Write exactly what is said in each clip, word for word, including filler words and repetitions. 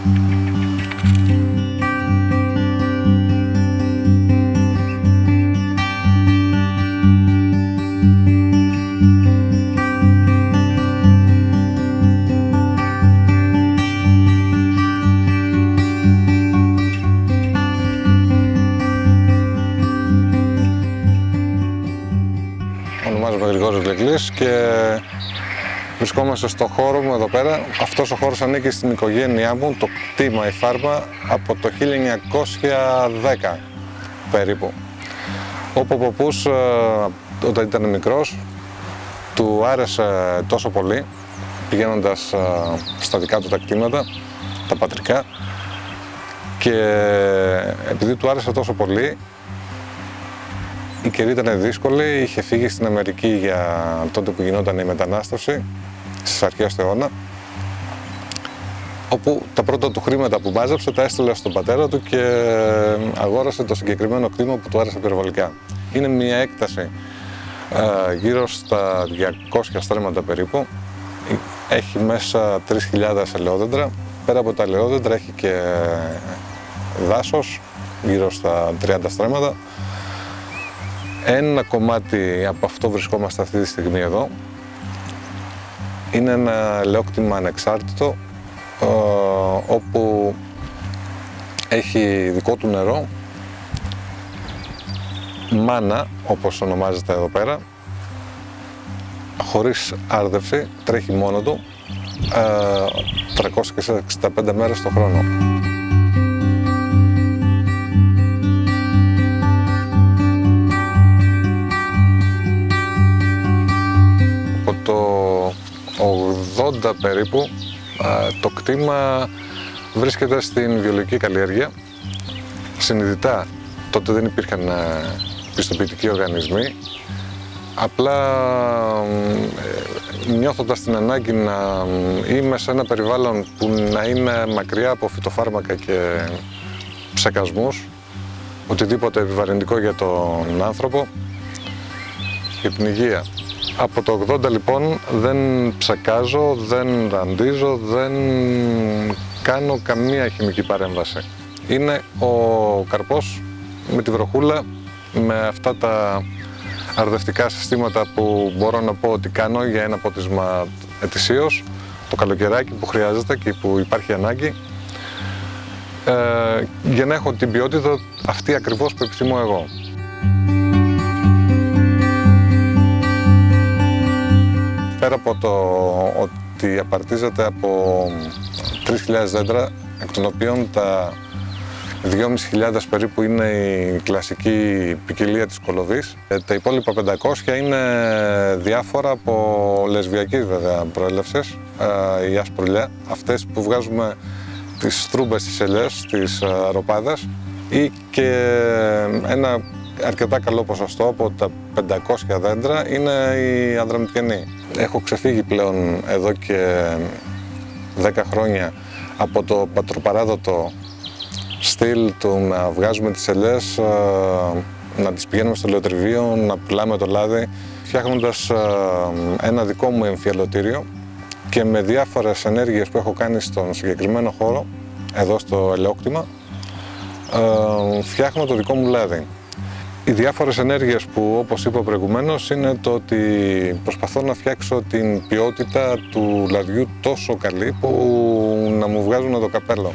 Ονομάζομαι Γρηγόρης Γλεγκλής και βρισκόμαστε στο χώρο μου εδώ πέρα. Αυτός ο χώρος ανήκει στην οικογένειά μου, το κτήμα η Φάρμα, από το χίλια εννιακόσια δέκα περίπου. Ο παππούς, όταν ήταν μικρός, του άρεσε τόσο πολύ, πηγαίνοντας στα δικά του τα κτήματα, τα πατρικά, και επειδή του άρεσε τόσο πολύ, η καιρή ήταν δύσκολη, είχε φύγει στην Αμερική για τότε που γινόταν η μετανάστευση, στις αρχές του αιώνα, όπου τα πρώτα του χρήματα που μάζεψε τα έστειλε στον πατέρα του και αγόρασε το συγκεκριμένο κτήμα που του άρεσε υπερβολικά. Είναι μια έκταση ε, γύρω στα διακόσια στρέμματα περίπου, έχει μέσα τρεις χιλιάδες ελαιόδεντρα, πέρα από τα ελαιόδεντρα έχει και δάσος γύρω στα τριάντα στρέμματα. Ένα κομμάτι από αυτό βρισκόμαστε αυτή τη στιγμή εδώ. Είναι ένα ελαιόκτημα ανεξάρτητο, ε, όπου έχει δικό του νερό, μάνα όπως ονομάζεται εδώ πέρα, χωρίς άρδευση, τρέχει μόνο του, ε, τριακόσιες εξήντα πέντε μέρες το χρόνο. Από το ογδόντα περίπου το κτήμα βρίσκεται στην βιολογική καλλιέργεια. Συνειδητά τότε δεν υπήρχαν πιστοποιητικοί οργανισμοί. Απλά νιώθοντας την ανάγκη να είμαι σε ένα περιβάλλον που να είναι μακριά από φυτοφάρμακα και ψεκασμούς, οτιδήποτε επιβαρυντικό για τον άνθρωπο και την υγεία. Από το ογδόντα λοιπόν δεν ψεκάζω, δεν ραντίζω, δεν κάνω καμία χημική παρέμβαση. Είναι ο καρπός με τη βροχούλα, με αυτά τα αρδευτικά συστήματα που μπορώ να πω ότι κάνω για ένα ποτίσμα ετησίως, το καλοκαιράκι που χρειάζεται και που υπάρχει ανάγκη, ε, για να έχω την ποιότητα αυτή ακριβώς που επιθυμώ εγώ. Πέρα από το ότι απαρτίζεται από τρεις χιλιάδες δέντρα, εκ των οποίων τα δυόμισι χιλιάδες περίπου είναι η κλασική ποικιλία της κολοβής. Τα υπόλοιπα πεντακόσια είναι διάφορα από λεσβιακής βέβαια προέλευσης, η ασπρουλιά, αυτές που βγάζουμε τις στρούμπες στις ελιές, τις αροπάδες, ή και ένα αρκετά καλό ποσοστό από τα πεντακόσια δέντρα είναι η ανδραμητιανή. Έχω ξεφύγει πλέον εδώ και δέκα χρόνια από το πατροπαράδοτο στυλ του να βγάζουμε τις ελιές, να τις πηγαίνουμε στο ελαιοτριβείο, να πουλάμε το λάδι, φτιάχνοντας ένα δικό μου εμφιαλωτήριο και με διάφορες ενέργειες που έχω κάνει στον συγκεκριμένο χώρο, εδώ στο ελαιόκτημα, φτιάχνω το δικό μου λάδι. Οι διάφορες ενέργειες που, όπως είπα προηγουμένως, είναι το ότι προσπαθώ να φτιάξω την ποιότητα του λαδιού τόσο καλή που να μου βγάζουν το καπέλο.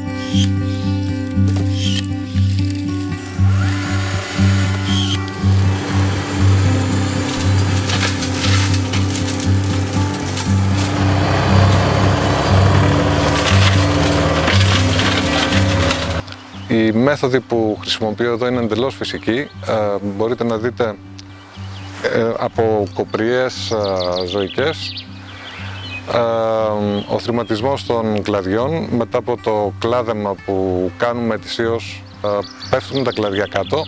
Η μέθοδη που χρησιμοποιώ εδώ είναι εντελώς φυσική. Ε, μπορείτε να δείτε ε, από κοπριές ε, ζωικές, ε, ο θρηματισμός των κλαδιών. Μετά από το κλάδεμα που κάνουμε ετησίως, ε, πέφτουν τα κλαδιά κάτω.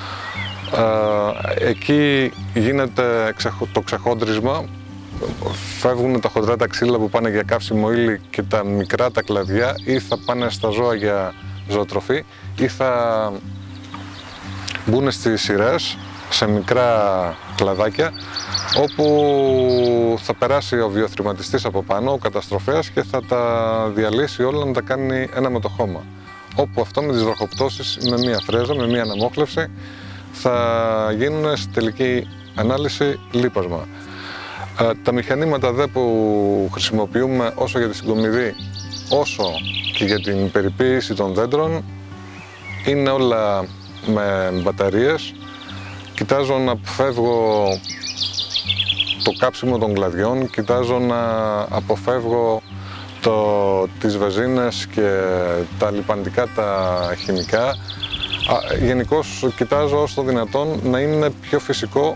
Ε, εκεί γίνεται το ξεχόντρισμα, φεύγουν τα χοντρά τα ξύλα που πάνε για καύσιμο ύλη και τα μικρά τα κλαδιά ή θα πάνε στα ζώα για ζωοτροφή ή θα μπουν στις σειρές σε μικρά κλαδάκια, όπου θα περάσει ο βιοθρηματιστής από πάνω, ο καταστροφέας, και θα τα διαλύσει όλα να τα κάνει ένα με το χώμα. Όπου αυτό με τις βροχοπτώσεις, με μία φρέζα, με μία αναμόχλευση, θα γίνουν στη τελική ανάλυση λίπασμα. Τα μηχανήματα δε που χρησιμοποιούμε όσο για τη συγκομιδή, όσο και για την περιποίηση των δέντρων, είναι όλα με μπαταρίες. Κοιτάζω να αποφεύγω το κάψιμο των κλαδιών, κοιτάζω να αποφεύγω το, τις βενζίνες και τα λιπαντικά, τα χημικά. Γενικώς κοιτάζω όσο το δυνατόν να είναι πιο φυσικό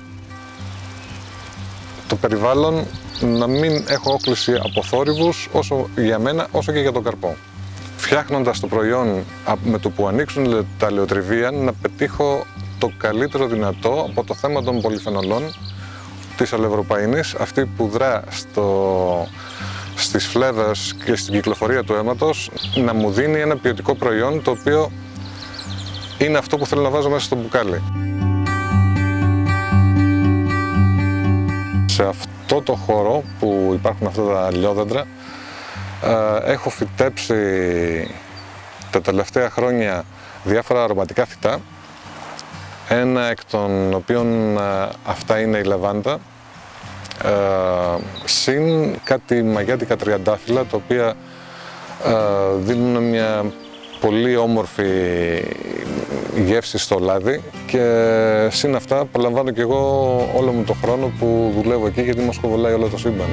το περιβάλλον, να μην έχω όχληση από θόρυβους όσο για μένα όσο και για τον καρπό. Φτιάχνοντας το προϊόν με το που ανοίξουν τα λεωτριβία, να πετύχω το καλύτερο δυνατό από το θέμα των πολυφενολών, της αλευροπαϊνής, αυτή που δρά στο, στις φλέβες και στην κυκλοφορία του αίματος, να μου δίνει ένα ποιοτικό προϊόν, το οποίο είναι αυτό που θέλω να βάζω μέσα στο μπουκάλι. Σε αυτό το χώρο που υπάρχουν αυτά τα λιόδεντρα, έχω φυτέψει τα τελευταία χρόνια διάφορα αρωματικά φυτά. Ένα εκ των οποίων αυτά είναι η λαβάντα, συν κάτι μαγιάτικα τριαντάφυλλα, τα οποία δίνουν μια πολύ όμορφη γεύση στο λάδι, και συν αυτά απολαμβάνω και εγώ όλο μου το χρόνο που δουλεύω εκεί, γιατί μας κοβολάει όλο το σύμπαν.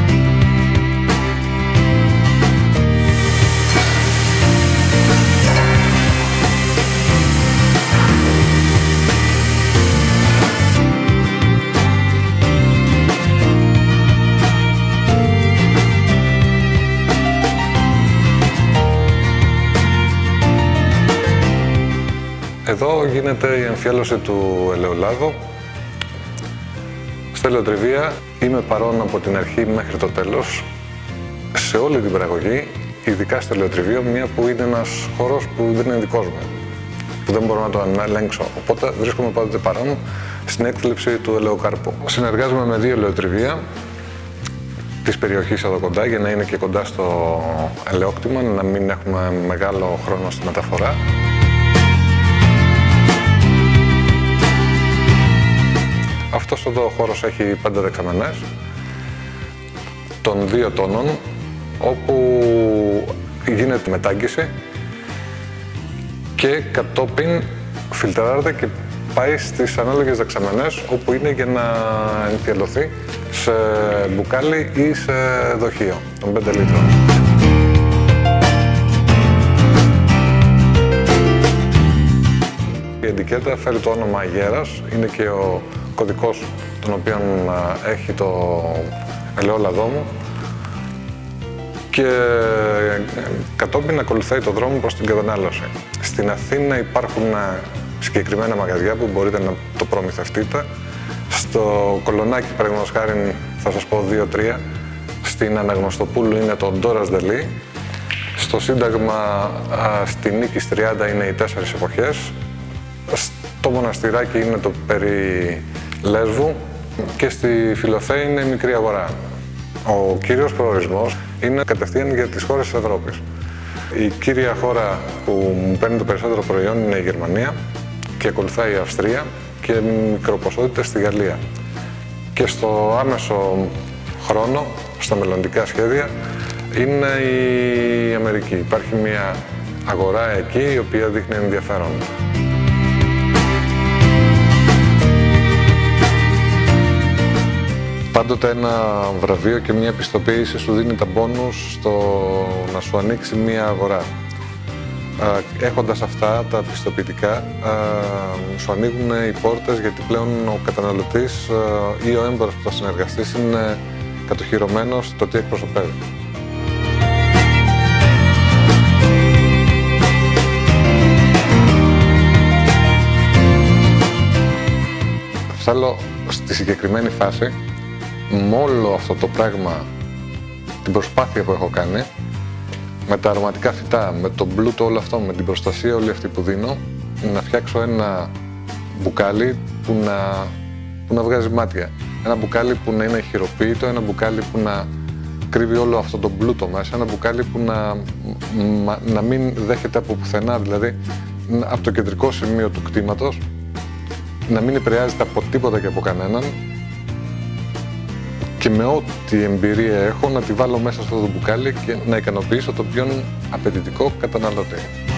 Εδώ γίνεται η εμφιάλωση του ελαιολάδου. Στα ελαιοτριβία είμαι παρόν από την αρχή μέχρι το τέλος, σε όλη την παραγωγή, ειδικά στο ελαιοτριβείο, μια που είναι ένας χώρος που δεν είναι δικός μου, που δεν μπορώ να το ελέγξω. Οπότε βρίσκομαι πάντοτε παρόν στην έκθλιψη του ελαιοκάρπου. Συνεργάζομαι με δύο ελαιοτριβεία της περιοχής εδώ κοντά, για να είναι και κοντά στο ελαιόκτημα, να μην έχουμε μεγάλο χρόνο στη μεταφορά. Αυτός εδώ ο χώρος έχει πέντε δεξαμενές των δύο τόνων, όπου γίνεται μετάγγιση και κατόπιν φιλτράρεται και πάει στις ανάλογες δεξαμενές, όπου είναι για να εμφιαλωθεί σε μπουκάλι ή σε δοχείο των πέντε λίτρων. Η ετικέτα φέρει το όνομα Γέρας, είναι και ο κωδικός τον οποίο έχει το ελαιόλαδό μου, και κατόπιν ακολουθάει το δρόμο προς την κατανάλωση. Στην Αθήνα υπάρχουν συγκεκριμένα μαγαζιά που μπορείτε να το προμηθευτείτε. Στο Κολονάκι, παραδείγματος χάριν, θα σας πω δύο τρία. Στην Αναγνωστοπούλου είναι το Ντόρας Δελή. Στο Σύνταγμα στη Νίκης τριάντα είναι οι τέσσερις εποχές. Στο Μοναστηράκι είναι το περί Λέσβου, και στη Φιλοθέα είναι η μικρή αγορά. Ο κύριος προορισμός είναι κατευθείαν για τις χώρες της Ευρώπης. Η κύρια χώρα που μου παίρνει το περισσότερο προϊόν είναι η Γερμανία, και ακολουθάει η Αυστρία, και μικροποσότητες στη Γαλλία. Και στο άμεσο χρόνο, στα μελλοντικά σχέδια, είναι η Αμερική. Υπάρχει μια αγορά εκεί η οποία δείχνει ενδιαφέρον. Πάντοτε ένα βραβείο και μια επιστοποίηση σου δίνει τα μπόνους στο να σου ανοίξει μια αγορά. Έχοντας αυτά τα πιστοποιητικά, σου ανοίγουν οι πόρτες, γιατί πλέον ο καταναλωτής ή ο έμπορος που θα συνεργαστείς είναι κατοχυρωμένος στο τι εκπροσωπεύει. Θέλω στη συγκεκριμένη φάση, με όλο αυτό το πράγμα, την προσπάθεια που έχω κάνει, με τα αρωματικά φυτά, με το μπλούτο όλο αυτό, με την προστασία όλη αυτή που δίνω, να φτιάξω ένα μπουκάλι που να, που να βγάζει μάτια. Ένα μπουκάλι που να είναι χειροποίητο, ένα μπουκάλι που να κρύβει όλο αυτό το πλούτο μέσα, ένα μπουκάλι που να, να μην δέχεται από πουθενά, δηλαδή από το κεντρικό σημείο του κτήματος, να μην επηρεάζεται από τίποτα και από κανέναν και με ό,τι εμπειρία έχω να τη βάλω μέσα στο μπουκάλι και να ικανοποιήσω τον πιο απαιτητικό καταναλωτή.